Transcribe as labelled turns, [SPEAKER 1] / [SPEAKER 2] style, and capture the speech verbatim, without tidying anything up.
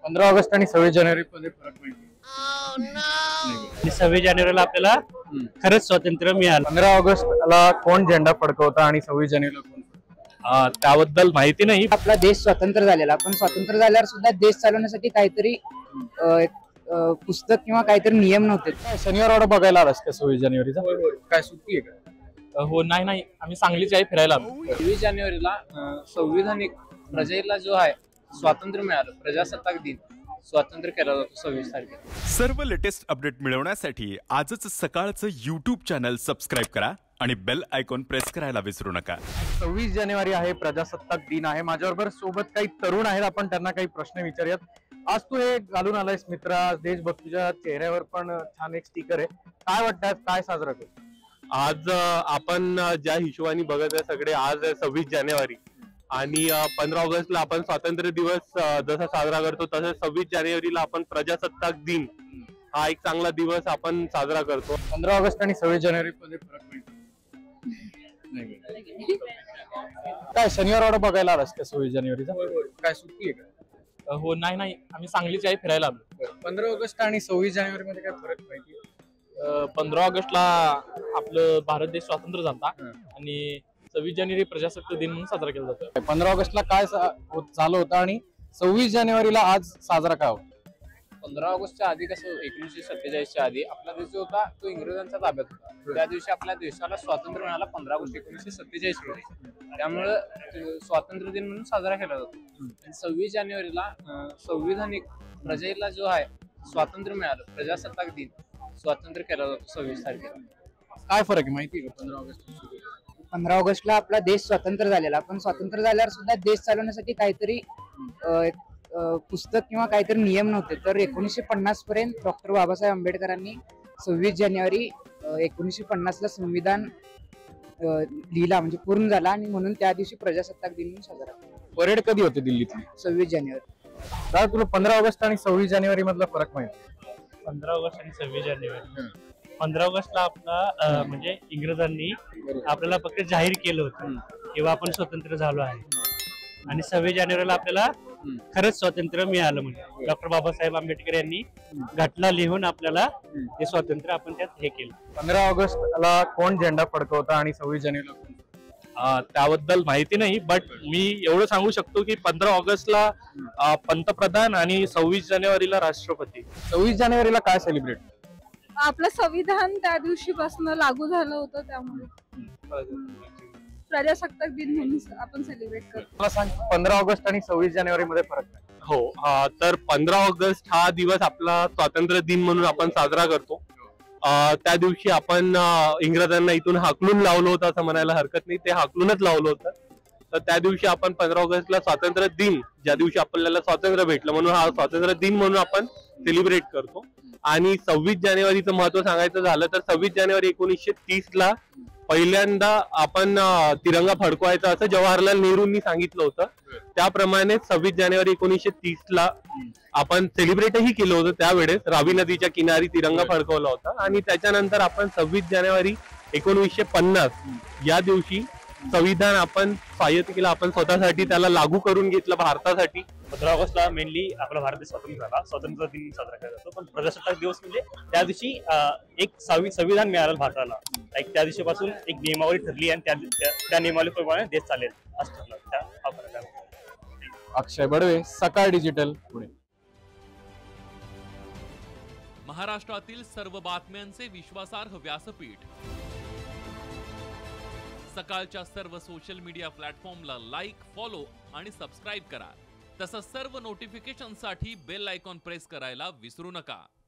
[SPEAKER 1] पंधरा ऑगस्ट आणि सव्वीस जानेवारी मध्ये फरक माहिती
[SPEAKER 2] सव्वीस जानेवारीला आपल्याला खरंच स्वातंत्र्य मिळालं।
[SPEAKER 1] पंधरा ऑगस्टला कोण झेंडा फडकवता आणि सव्वीस जानेवारीला कोण?
[SPEAKER 2] त्याबद्दल माहिती नाही।
[SPEAKER 3] आपला देश स्वतंत्र झालेला, पण स्वतंत्र झाल्यावर सुद्धा देश चालवण्यासाठी काहीतरी पुस्तक किंवा काहीतरी नियम नव्हते।
[SPEAKER 1] शनिवार वाडा बघायला आलास का सव्वीस जानेवारीचा? काय सुट्टी आहे का?
[SPEAKER 2] हो, नाही नाही, आम्ही सांगलीच आहे फिरायला।
[SPEAKER 4] सव्वीस जानेवारीला संविधानिक प्रजेला जो आहे स्वातंत्र्य मिळालं, प्रजासत्ताक दिन स्वातंत्र्य केला जातो सव्वीस तारखेला।
[SPEAKER 5] सर्व लेटेस्ट अपडेट मिळवण्यासाठी आजच सकाळचं यूट्यूब चॅनल सबस्क्राईब करा आणि बेल आयकॉन प्रेस करायला विसरू नका।
[SPEAKER 1] सव्वीस जानेवारी आहे, प्रजासत्ताक दिन आहे। माझ्याबरोबर सोबत काही तरुण आहेत, आपण त्यांना काही प्रश्न विचारूयात। आज तू हे घालून आलायस मित्रा, देशभक्तीच्या चेहऱ्यावर पण छान एक स्टिकर आहे, काय वाटतं काय साजरा करू?
[SPEAKER 6] आज आपण ज्या हिशोबाने बघत आहे सगळे, आज सव्वीस जानेवारी आणि पंधरा ऑगस्टला आपण स्वातंत्र्य दिवस जसा साजरा करतो तसं सव्वीस जानेवारीला आपण प्रजासत्ताक दिन हा एक चांगला दिवस आपण साजरा करतो।
[SPEAKER 1] पंधरा ऑगस्ट आणि सव्वीस जानेवारी मध्ये फरक माहिती काय? शनिवार वाडा बघायला आलास का सव्वीस जानेवारीचा? काय सुट्टी आहे का?
[SPEAKER 2] हो, नाही नाही, आम्ही सांगलीच आहे फिरायला।
[SPEAKER 1] पंधरा ऑगस्ट आणि सव्वीस जानेवारी मध्ये काय फरक माहिती?
[SPEAKER 2] पंधरा ऑगस्टला आपलं भारत देश स्वातंत्र्य झाला आणि सव्वीस जानेवारी प्रजासत्ताक दिन म्हणून साजरा केला जातो।
[SPEAKER 1] पंधरा ऑगस्टला काय चालू होतं आणि सव्वीस जानेवारीला आज साजरा का होता?
[SPEAKER 4] पंधरा ऑगस्टच्या आधी कसं एकोणीसशे सत्तेचाळीसच्या आधी आपला देश जो होता तो इंग्रजांच्या ताब्यात होता। त्या दिवशी आपल्या देशाला स्वातंत्र्य मिळाला पंधरा ऑगस्ट एकोणीसशे सत्तेचाळीस मध्ये, त्यामुळे स्वातंत्र्य दिन म्हणून साजरा केला जातो। आणि सव्वीस जानेवारीला संविधानिक प्रजेला जो आहे स्वातंत्र्य मिळालं, प्रजासत्ताक दिन स्वातंत्र्य केला जातो सव्वीस तारखेला।
[SPEAKER 1] काय फरक आहे माहिती का? पंधरा ऑगस्ट
[SPEAKER 3] पंधरा ऑगस्टला आपला देश स्वतंत्र झालेला, पण स्वतंत्र झाल्यावर सुद्धा देश चालवण्यासाठी काहीतरी पुस्तक किंवा काहीतरी नियम नव्हते। तर एकोणीसशे पन्नास पर्यंत डॉक्टर बाबासाहेब आंबेडकरांनी सव्वीस जानेवारी एकोणीसशे पन्नास ला संविधान लिहिला, म्हणजे पूर्ण झाला, आणि म्हणून त्या दिवशी प्रजासत्ताक दिन म्हणून साजरा केला।
[SPEAKER 1] परेड कधी होते दिल्लीत?
[SPEAKER 3] सव्वीस जानेवारी।
[SPEAKER 1] दादा, तुला पंधरा ऑगस्ट आणि सव्वीस जानेवारी मधला फरक माहिती?
[SPEAKER 2] पंधरा ऑगस्ट आणि सव्वीस जानेवारी पंधरा ऑगस्टला आपला म्हणजे इंग्रजांनी आपल्याला फक्त जाहीर केलं होतं किंवा आपण स्वतंत्र झालो आहे, आणि सव्वीस जानेवारीला आपल्याला खरंच स्वातंत्र्य मिळालं, म्हणजे डॉक्टर बाबासाहेब आंबेडकर यांनी घटना लिहून आपल्याला ते स्वातंत्र्य आपण त्यात हे केलं।
[SPEAKER 1] पंधरा ऑगस्टला कोण झेंडा फडकवता आणि सव्वीस जानेवारीला कोण?
[SPEAKER 2] त्याबद्दल माहिती नाही, बट मी एवढं सांगू शकतो की पंधरा ऑगस्टला पंतप्रधान आणि सव्वीस जानेवारीला राष्ट्रपती।
[SPEAKER 1] सव्वीस जानेवारीला काय सेलिब्रेट?
[SPEAKER 7] आपलं संविधान त्या दिवशीपासून लागू झालं होतं, त्यामुळे प्रजासत्ताक दिन म्हणून आपण सेलिब्रेट करतो।
[SPEAKER 1] मला सांग, पंधरा ऑगस्ट आणि सव्वीस जानेवारी मध्ये फरक काय?
[SPEAKER 6] हो, तर पंधरा ऑगस्ट हा दिवस आपला स्वातंत्र्य दिन म्हणून आपण साजरा करतो। त्या दिवशी आपण इंग्रजांना इथून हाकलून लावलं होतं असं म्हणायला हरकत नाही, ते हाकलूनच लावलं होतं। तर त्या दिवशी आपण पंधरा ऑगस्टला स्वातंत्र्य दिन, ज्या दिवशी आपल्याला स्वातंत्र्य भेटलं म्हणून हा स्वातंत्र्य दिन म्हणून आपण सेलिब्रेट करतो। आणि सव्वीस जानेवारीचं महत्व सांगायचं झालं तर सव्वीस जानेवारी एकोणीसशे तीस ला पहिल्यांदा आपण तिरंगा फडकवायचा असं जवाहरलाल नेहरूंनी सांगितलं होतं। त्याप्रमाणे सव्वीस जानेवारी एकोणीसशे तीस ला आपण सेलिब्रेटही केलं होतं। त्यावेळेस रावी नदीच्या किनारी तिरंगा फडकवला होता, आणि त्याच्यानंतर आपण सव्वीस जानेवारी एकोणीसशे पन्नास या दिवशी संविधान आपण स्वायत्त केलं, आपण स्वतःसाठी त्याला लागू करून घेतलं भारतासाठी।
[SPEAKER 2] पंधरा ऑगस्टला मेनली आपला भारत देश स्वातंत्र्य झाला, स्वातंत्र्य दिन साजरा केला जातो, पण प्रजासत्ताक दिवस म्हणजे त्या दिवशी एक संविधान मिळालं भारताला, एक त्या दिवशीपासून एक नियमावली ठरली आणि त्या त्या नियमावलीप्रमाणे देश चालेल असं ठरलं। त्या हा फरक आहे।
[SPEAKER 1] अक्षय बडवे, सकाळ डिजिटल, पुणे।
[SPEAKER 8] महाराष्ट्रातील सर्व बातम्यांचे विश्वासार्ह व्यासपीठ, सकाळच्या सर्व सोशल मीडिया प्लॅटफॉर्मला लाईक, फॉलो आणि सबस्क्राईब करा। तसंच सर्व नोटिफिकेशनसाठी बेल आयकॉन प्रेस करायला विसरू नका।